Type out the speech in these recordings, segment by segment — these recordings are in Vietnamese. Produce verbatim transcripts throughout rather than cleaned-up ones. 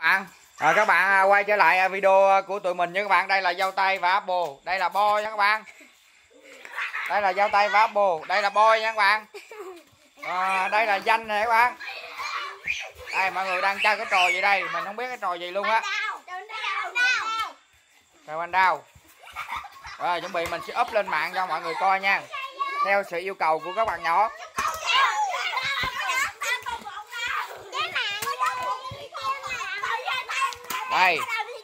À, à, các bạn à, quay trở lại video của tụi mình nha các bạn. Đây là dâu tây và apple. Đây là boy nha các bạn. Đây là dâu tây và apple. Đây là boy nha các bạn. À, đây là danh nè các bạn. Đây mọi người đang chơi cái trò gì đây? Mình không biết cái trò gì luôn á. Trời anh đau. Rồi chuẩn bị mình sẽ up lên mạng cho mọi người coi nha. Theo sự yêu cầu của các bạn nhỏ. Đây.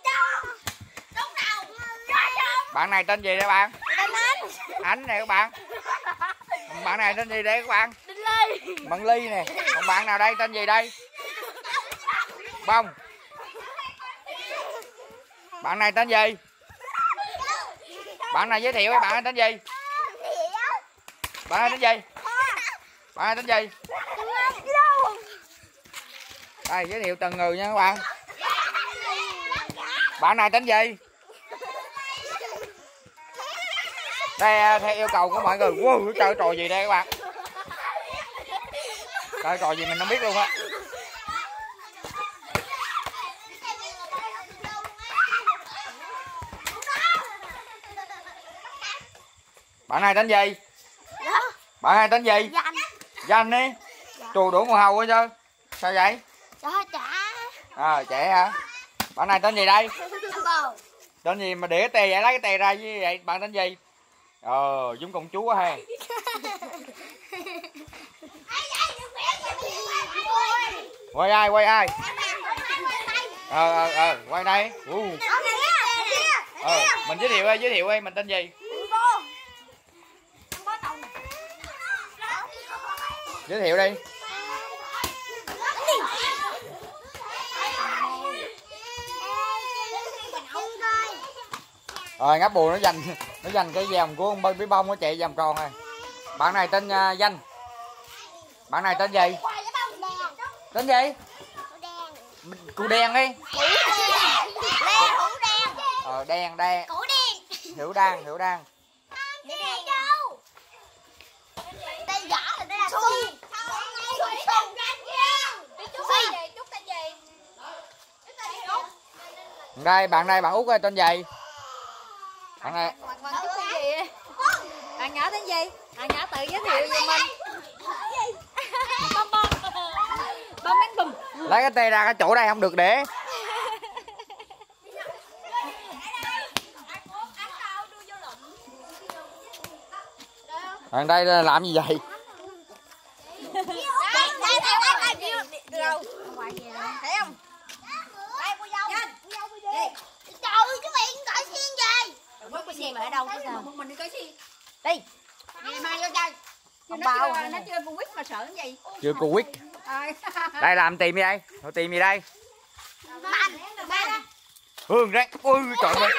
Bạn này tên gì đây bạn? Ánh nè các bạn. Bạn này tên gì đây các bạn? Bạn Ly nè. Còn bạn nào đây tên gì đây? Bông. Bạn này tên gì? Bạn này giới thiệu với bạn này tên gì? Bạn này tên gì? Bạn này tên gì? Đây giới thiệu từng người nha các bạn. Bạn này tên gì? Đây theo yêu cầu của mọi người. Wow, chơi trò gì đây các bạn? Chơi trò gì mình không biết luôn á. Bạn này tên gì? Bạn này tên gì? Danh. Danh đi. Trù đủ mùa hầu quá chứ. Sao vậy? Cho trả. À trẻ hả? Bạn này tên gì đây? Apple. Tên gì mà để cái tè vậy, lấy cái tè ra như vậy. Bạn tên gì? Ờ giống công chúa ha. Quay ai quay ai? Ờ ờ ờ quay đây. Uh. Ờ mình giới thiệu ơi, giới thiệu ơi, mình tên gì? Giới thiệu đi. Rồi ngáp bù nó giành nó giành cái vòng của ông bí bông nó chạy vòng tròn rồi. Bạn này tên uh, Danh. Bạn này tên gì? Tên gì? Cụ đen đi. Ờ đen đen. Hiểu đan hiểu đan. Đây bạn này bạn Út ơi tên gì? Bạn này bạn nhỏ tên gì? Bạn nhỏ tự giới thiệu về mình. Bom bom. Bom bánh bùm. Lấy cái tê ra cái chỗ đây không được để. Bạn đây làm gì vậy? Thấy không? Đây cô dâu. Trời ơi chú Viện coi xiên gì? Mất cái xiên mà ở đâu bây giờ? Một mình đi coi xiên. Đi. Ngày mai vô chơi. Không bao. Nó chơi cô quýt mà sợ cái gì? Chưa cô quýt. Đây làm tìm gì đây? Thôi tìm gì đây? Banh. Banh. Hương đấy. Ui trời ơi.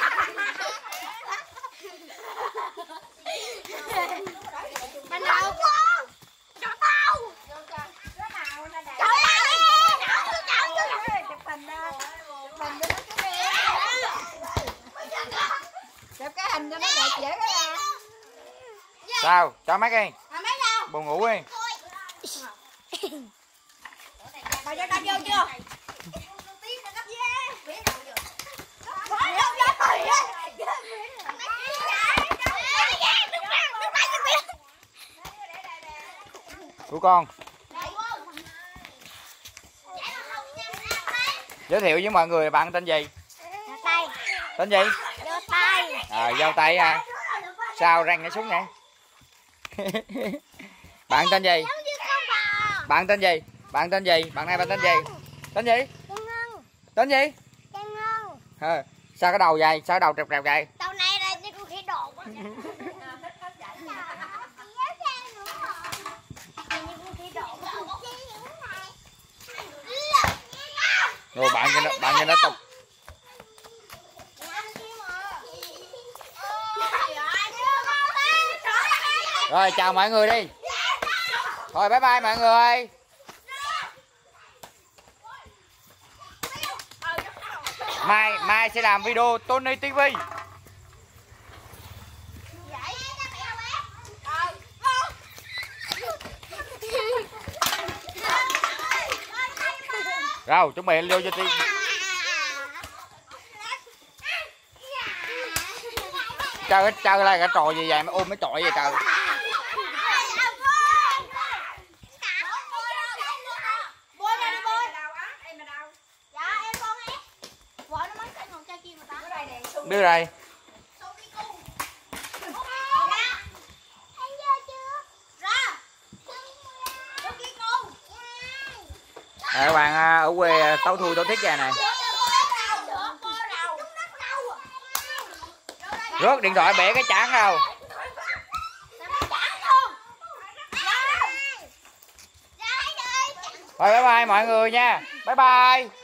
Banh đâu? Cho tao. Trời ơi. Chụp hình đó. Chụp hình cho nó cái chụp cái hình cho nó đẹp dễ cái ra. Sao? Cho mấy cái. Buồn ngủ đi. Bà cho tao vô chưa? Của con. Giới thiệu với mọi người bạn tên gì? Tay. Tên gì? Dâu tay. À dâu tay à. Sao răng nó xuống nè. Bạn tên gì? Bạn tên gì? Bạn tên gì? Bạn này bạn tên gì? Tên gì? Tên gì? À, sao cái đầu vậy? Sao cái đầu trẹp trẹp vậy? Đầu này là như con khỉ đột. Rồi bạn cho nó bạn cho nó tục. Rồi chào mọi người đi. Thôi bye bye mọi người. Mai mai sẽ làm video Tony ti vi. Rồi chuẩn bị vô cho tiên. chơi chơi lại cái trò gì vậy mà ôm cái trọi vậy trời. Đưa đây. Nè các bạn, ở quê tấu thui tấu thiết vậy này. Rớt điện thoại bể cái chán đâu. Rồi bye bye mọi người nha. Bye bye.